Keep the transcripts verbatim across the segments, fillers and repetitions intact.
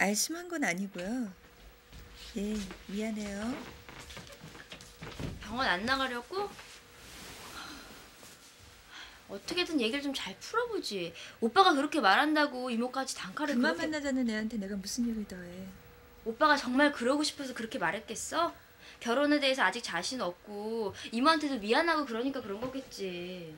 알심한 건 아니고요. 예, 미안해요. 병원 안 나가려고? 어떻게든 얘기를 좀 잘 풀어보지. 오빠가 그렇게 말한다고 이모까지 단칼에 그만 그렇게... 만나자는 애한테 내가 무슨 얘기를 더해. 오빠가 정말 그러고 싶어서 그렇게 말했겠어? 결혼에 대해서 아직 자신 없고 이모한테도 미안하고 그러니까 그런 거겠지.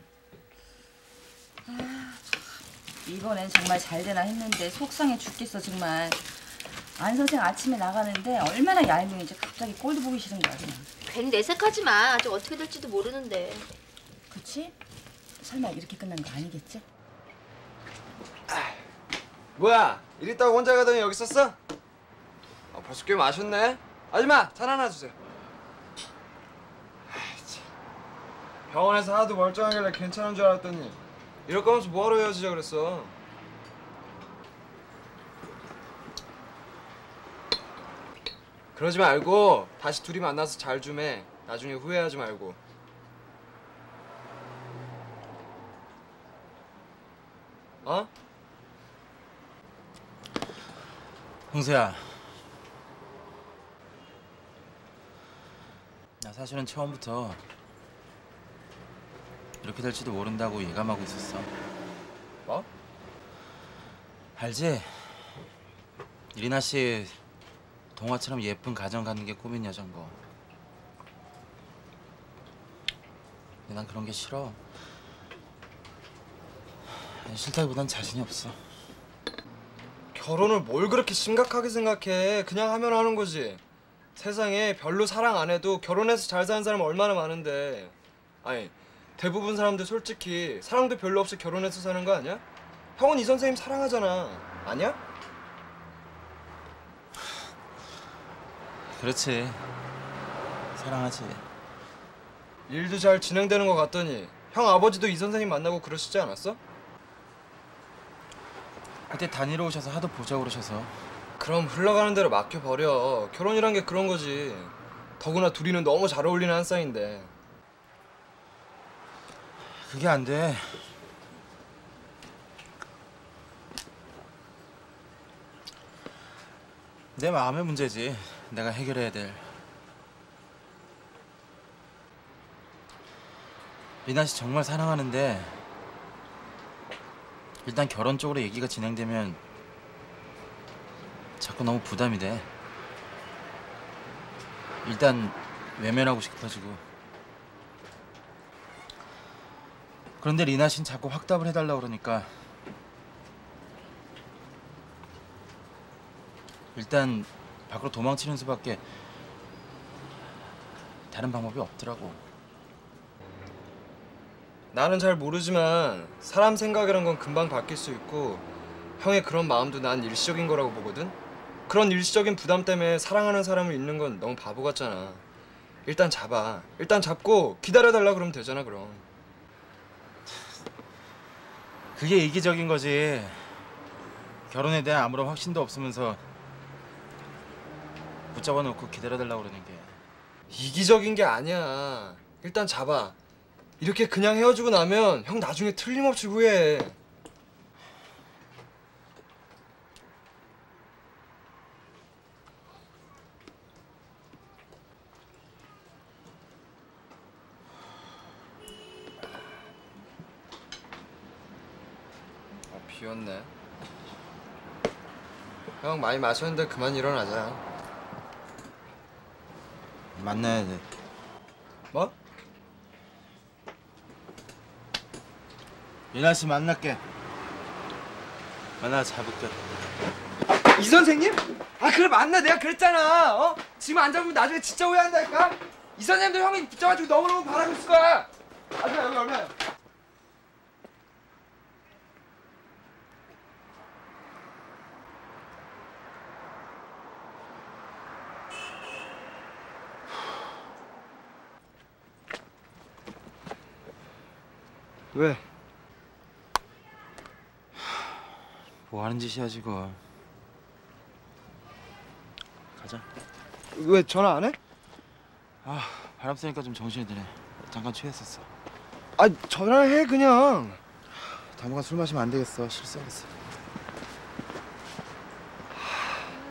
아, 이번엔 정말 잘 되나 했는데 속상해 죽겠어 정말. 안 선생 아침에 나가는데 얼마나 얄미운지 갑자기 꼴도 보기 싫은 거야 그냥. 괜히 내색하지 마. 아직 어떻게 될지도 모르는데. 그치? 설마 이렇게 끝난 거 아니겠지? 아, 뭐야? 일 있다고 혼자 가더니 여기 있었어? 아, 벌써 꽤 마셨네? 아줌마, 잔 하나 주세요. 아이, 참. 병원에서 하도 멀쩡하길래 괜찮은 줄 알았더니 이럴 거면서 뭐하러 헤어지자 그랬어? 그러지 말고 다시 둘이 만나서 잘 좀 해. 나중에 후회하지 말고. 어? 홍수야, 나 사실은 처음부터 이렇게 될지도 모른다고 예감하고 있었어. 뭐? 알지? 리나 씨 동화처럼 예쁜 가정 갖는 게 꿈인 여잔 거. 근데 난 그런 게 싫어. 싫다기보단 자신이 없어. 결혼을 뭘 그렇게 심각하게 생각해. 그냥 하면 하는 거지. 세상에 별로 사랑 안 해도 결혼해서 잘 사는 사람 얼마나 많은데. 아니, 대부분 사람들 솔직히 사랑도 별로 없이 결혼해서 사는 거 아니야? 형은 이 선생님 사랑하잖아. 아니야? 그렇지. 사랑하지. 일도 잘 진행되는 것 같더니 형 아버지도 이 선생님 만나고 그러시지 않았어? 그때 다니러 오셔서 하도 보자고 그러셔서. 그럼 흘러가는 대로 맡겨버려. 결혼이란 게 그런 거지. 더구나 둘이는 너무 잘 어울리는 한 쌍인데. 그게 안 돼. 내 마음의 문제지. 내가 해결해야 될. 리나 씨 정말 사랑하는데 일단 결혼 쪽으로 얘기가 진행되면 자꾸 너무 부담이 돼. 일단 외면하고 싶어지고. 그런데 리나 씨는 자꾸 확답을 해달라고 그러니까 일단 밖으로 도망치는 수밖에 다른 방법이 없더라고. 나는 잘 모르지만 사람 생각이란 건 금방 바뀔 수 있고 형의 그런 마음도 난 일시적인 거라고 보거든? 그런 일시적인 부담 때문에 사랑하는 사람을 잃는 건 너무 바보 같잖아. 일단 잡아. 일단 잡고 기다려달라 그러면 되잖아 그럼. 그게 이기적인 거지. 결혼에 대한 아무런 확신도 없으면서 붙잡아 놓고 기다려달라고 그러는 게. 이기적인 게 아니야. 일단 잡아. 이렇게 그냥 헤어지고 나면 형 나중에 틀림없이 후회해. 아, 비었네. 형 많이 마셨는데 그만 일어나자. 만나야 돼. 뭐? 리나 씨 만날게. 만나 잡을게. 이 선생님? 아 그래 만나. 내가 그랬잖아. 어? 지금 안 잡으면 나중에 진짜 후회한다니까. 이 선생님도 형이 붙잡아주고 너무너무 바라고 있을 거야. 아줌마 여기 얼마야? 왜? 뭐 하는 짓이야 지금. 가자. 왜 전화 안 해? 아 바람 쐬니까 좀 정신이 드네. 잠깐 취했었어. 아 전화해 그냥. 당분간 술 마시면 안 되겠어. 실수하겠어.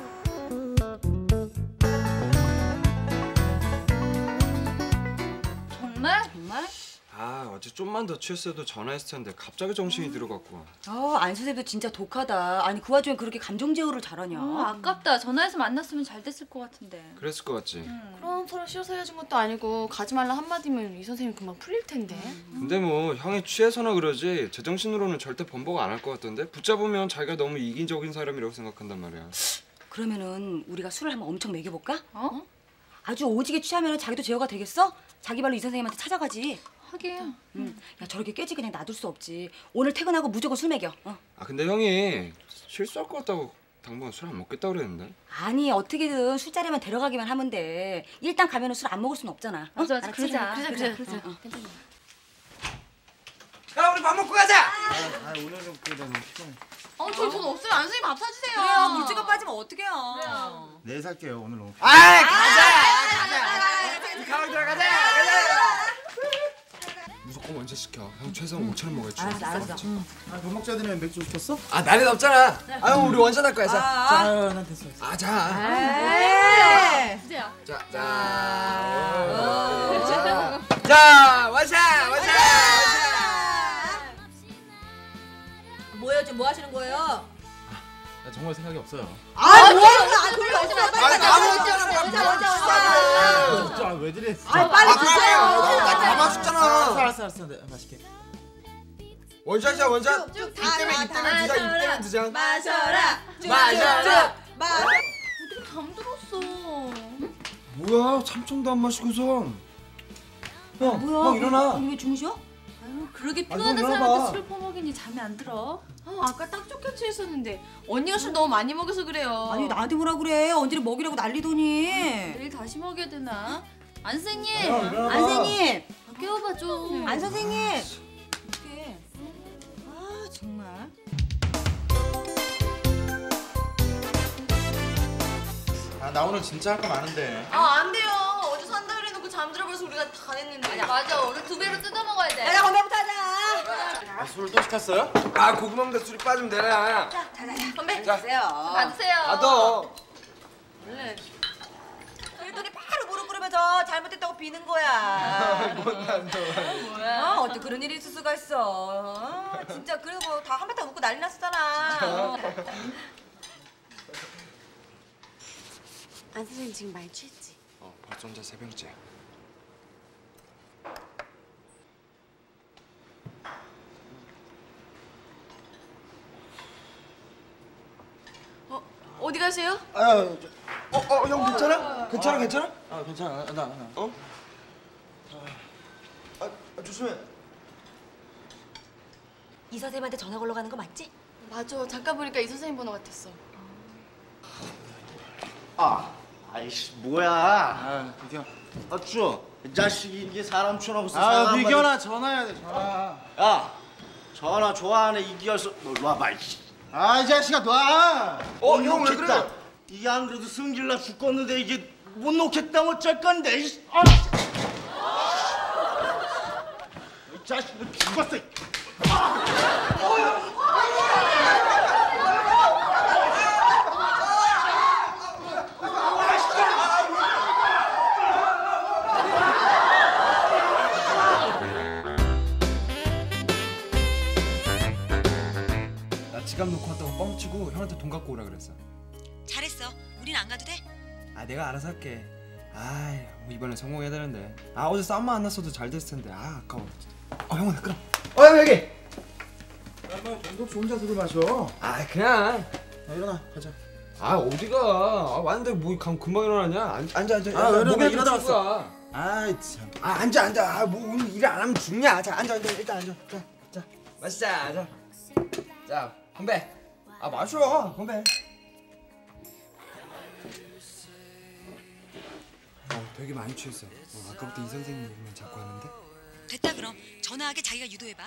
정말? 아 어제 좀만 더 취했어도 전화했을 텐데 갑자기 정신이 들어갖고. 아, 안 선생도 진짜 독하다. 아니 그 와중에 그렇게 감정 제어를 잘하냐? 어, 아깝다. 전화해서 만났으면 잘 됐을 것 같은데. 그랬을 것 같지. 그럼 서로 싫어서 헤어진 것도 아니고 가지 말라 한마디면 이 선생님 금방 풀릴 텐데. 근데 뭐 형이 취해서나 그러지 제정신으로는 절대 번복 안 할 것 같던데. 붙잡으면 자기가 너무 이기적인 사람이라고 생각한단 말이야. 그러면은 우리가 술을 한번 엄청 먹여볼까? 어? 아주 오지게 취하면 자기도 제어가 되겠어? 자기 발로 이 선생님한테 찾아가지. 하긴. 응. 야 저렇게 깨지 그냥 놔둘 수 없지. 오늘 퇴근하고 무조건 술 먹여. 어. 아 근데 형이 실수할 것 같다고 당분간 술 안 먹겠다 그랬는데. 아니 어떻게든 술자리만 데려가기만 하면 돼. 일단 가면은 술 안 먹을 수는 없잖아. 어? 맞아, 맞아. 알았지? 그러자. 그러자, 그러자, 그러자. 어, 어. 야 우리 밥 먹고 가자. 아 오늘은 그래 너무 피곤해. 어, 저 돈 없어요. 안 선생님 밥 사주세요. 그래요. 물주가 빠지면 어떡해요. 내일 살게요. 오늘 너무. 아이 가자. 가자. 가방 들어가자. 가자. 무조건 원체 시켜. 형 최소한 오천 원 먹어야지. 알았어 알았어. 아, 밥 먹자 되면 맥주 시켰어? 아 날이 없잖아. 아유 우리 원샷 할 거야. 자. 자, 난 됐어. 됐어. 아 자. 에이. 주세요. 자. 자. 자. 자 원샷 원샷 원샷. 뭐예요 지금 뭐 하시는 거예요? 나 정말 생각이 없어요. 아 뭐야? 아 그걸 없어. 아니 아무렇잖아. 먼저 먼저 먼저. 진짜 왜 저래? 아 빨리 주세요. 다 마셨잖아. 알았어 알았어 알았어. 네, 맛있게. 원샷이야 원샷. 이 때문에 이 때문에 두 장, 이 때문에 두 장. 마셔라. 마셔라. 마셔. 어떻게 잠들었어? 뭐야 삼촌도 안 마시고서. 형, 뭐야? 형 일어나. 아니 왜 주무셔? 아유, 그러게 아, 피곤한 너 일어나봐. 사람한테 술을 퍼먹이니 잠이 안 들어? 어, 아까 딱 좋게 취했었는데 언니가 술 너무 많이 먹여서 그래요. 아니 나한테 뭐라 그래? 언제를 먹이라고 난리더니. 내일 다시 먹여야 되나? 안 선생님! 형, 일어나봐. 안 선생님. 아, 깨워봐 좀. 안 선생님. 어떻게? 아 정말. 아, 나 오늘 진짜 할 거 많은데. 아, 안 돼요. 어제 산다 그래놓고 잠들어 버려서 우리가 다 냈는데. 맞아, 오늘 두 배로 뜯어 먹어야 돼. 야 건배부터 하자. 아, 술 또 시켰어요? 아 고구마 먹다 술이 빠지면 되나. 건배. 자. 주세요. 받으세요. 받아. 원래 그랬더니 바로 무릎 꿇으면서 잘못했다고 비는 거야. 뭐야? 어, 어떻게 그런 일이 있을 수가 있어. 어, 진짜 그리고 다 한바탕 웃고 난리 났었잖아. 안 선생님 지금 많이 취했지? 어 벌써 혼자 세 병째. 어, 어디 가세요? 어어형 괜찮아? 괜찮아 괜찮아? 아, 괜찮아. 나, 나. 나. 어? 아, 아 조심해. 이 선생님한테 전화 걸러 가는 거 맞지? 맞아. 잠깐 보니까 이 선생님 번호 같았어. 아, 아이씨 뭐야? 아, 비겨. 아 추워. 이 자식이 이게 사람 쳐놓고 아, 비겨나 전화해야 돼. 전화. 야, 전화 좋아하네 이기열서. 너 일로 와봐. 이씨. 아, 이 자식아 놔. 어, 형 왜 놓겠다. 그래? 이게 안 그래도 승질나 죽겠는데 이게 못 놓겠다면 어쩔 건데. 이씨. 아! 이 자식 너 죽었어. 나 지갑 놓고 왔다고 뻥치고 형한테 돈 갖고 오라 그랬어. 잘했어. 우린 안 가도 돼? 아 내가 알아서 할게. 아이 뭐 이번엔 성공해야 되는데. 아 어제 싸움만 안 났어도 잘 됐을 텐데. 아 아까워. 어 형아 끌어. 어 형 여기. 야, 너 돈도 없이 혼자 술을 마셔. 아 그냥. 야, 일어나. 가자. 아 어디가? 아 왔는데 뭐 감- 금방 일어나냐? 앉, 앉아 앉아. 아, 왜 이러나? 목에 일어나 붙이고 가. 아이, 참. 아 앉아 앉아. 아 뭐 오늘 일 안 하면 죽냐? 자 앉아 앉아 일단 앉아. 자, 자 마시자. 자, 자 건배. 아 마셔 건배. 어 되게 많이 취했어. 어, 아까부터 이 선생님 얘기만 자꾸 하는데. 됐다 그럼. 전화하게 자기가 유도해봐.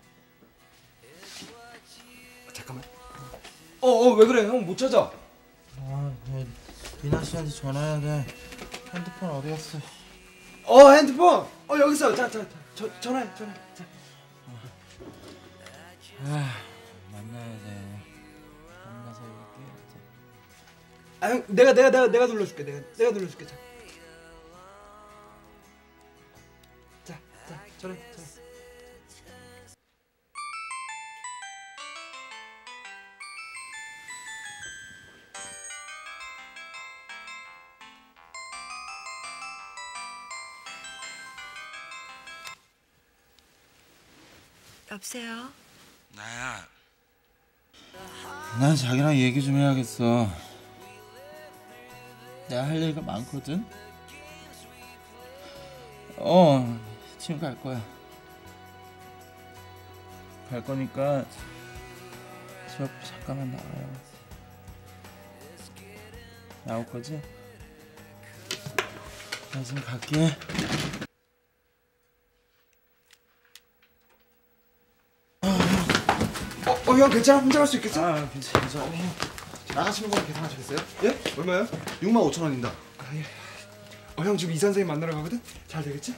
아, 잠깐만. 어어 왜 그래? 형 못 찾아. 아, 네. 리나 씨한테 전화해야 돼. 핸드폰 어디 갔어? 어 핸드폰. 어 여기 있어. 자자 자, 전화해 전화해. 자. 아, 만나야 돼. 만나서 얘기해야 돼. 아 형 내가 내가 내가 내가 눌러줄게. 내가 내가 눌러줄게. 자. 자, 자. 저래 저래. 여보세요? 나야. 난 자기랑 얘기 좀 해야겠어. 내가 할 얘기가 많거든. 어, 지금 갈 거야. 갈 거니까 집 앞으로 잠깐만 나와요. 나올 거지? 나 지금 갈게. 어, 형 괜찮아? 혼자 갈 수 있겠어? 아, 괜찮아, 괜찮아. 나가시는 거 계산하시겠어요? 예? 얼마야? 육만 오천 원입니다. 아, 예. 어, 형 지금 이 선생님 만나러 가거든? 잘 되겠지?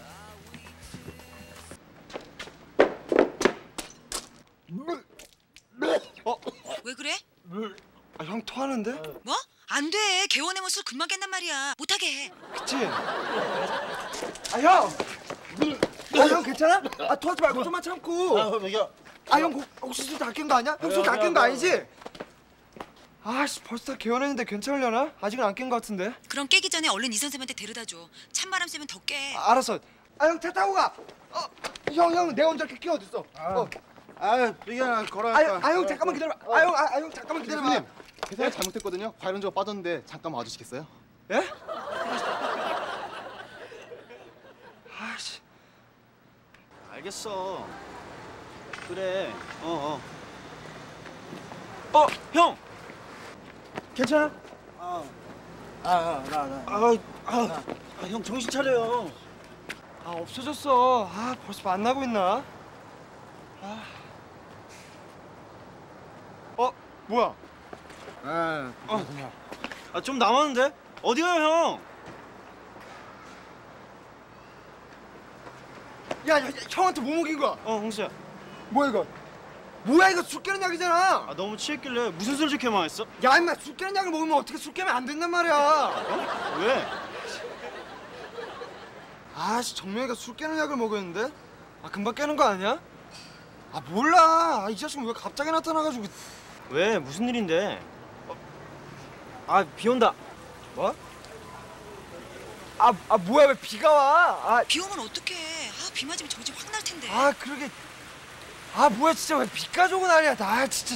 왜 그래? 아, 형 토하는데? 뭐? 안 돼. 개원해면 술 금방 깬단 말이야. 못하게 해. 그치? 아, 형! 아, 형 괜찮아? 아, 토하지 말고 좀만 참고. 아, 여기요. 아, 형 혹시 술 다 깬 거 아니야? 형 술 다 깬 거 아니지? 아씨, 벌써 다 개원했는데 괜찮으려나? 아직은 안 깬 거 같은데. 그럼 깨기 전에 얼른 이 선생님한테 데려다 줘. 찬바람 쐬면 더 깨. 아, 알았어. 아, 형 차 타고 가. 어, 형, 형, 내 운전기 끼 어딨어? 어. 아, 미안, 걸어야 아, 할까? 형, 아, 형 잠깐만 기다려봐. 아, 형, 아, 아, 형 잠깐만 기다려봐. 대표님, 계산이 잘못했거든요. 과일은주가 빠졌는데 잠깐만 와주시겠어요? 예? 아씨. 알겠어. 그래. 어, 어. 어, 형. 괜찮아? 아, 아, 나, 나. 아, 아, 아, 형 정신 차려요. 아, 없어졌어. 아, 벌써 만나고 있나? 아. 어, 뭐야? 아, 어. 아, 좀 남았는데? 어디 가요, 형? 야, 야, 야, 형한테 뭐 먹인 거야? 어, 홍수야. 뭐야 이거? 뭐야 이거 술 깨는 약이잖아. 아, 너무 취했길래 무슨 소리 저렇게 많이 했어? 야, 임마 술 깨는 약을 먹으면 어떻게 술 깨면 안 된단 말이야. 어? 왜? 아씨, 정명이가 술 깨는 약을 먹었는데? 아, 금방 깨는 거 아니야? 아, 몰라. 아, 이 자식은 왜 갑자기 나타나가지고. 왜? 무슨 일인데? 어. 아, 비 온다. 뭐? 아, 아 뭐야 왜 비가 와? 아, 비 오면 어떡해. 아, 비 맞으면 정신 확 날 텐데. 아 그러게. 아 뭐야 진짜 왜 비까지 오고 난리야. 나 진짜.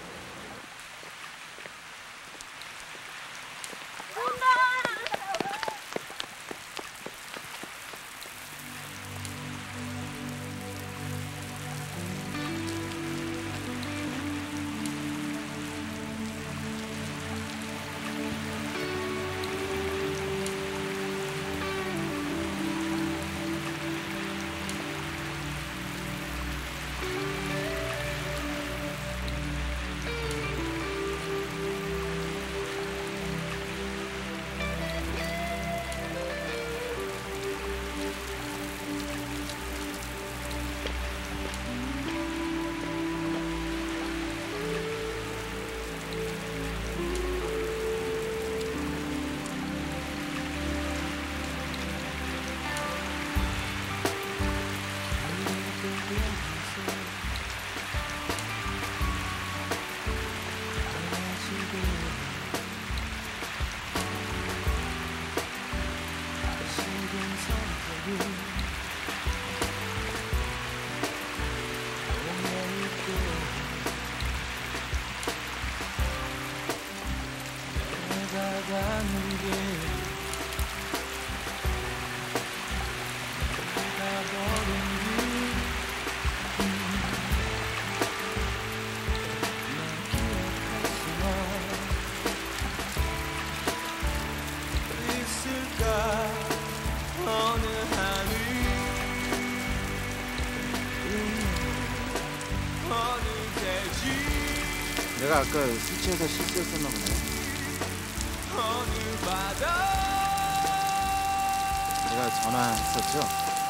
내가 아까 술 취해서 실수했었나 보네. 제가 전화했었죠?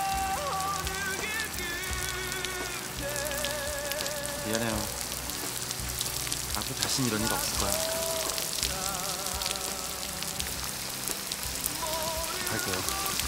미안해요. 앞으로 다신 이런 일 없을 거야. 갈게요.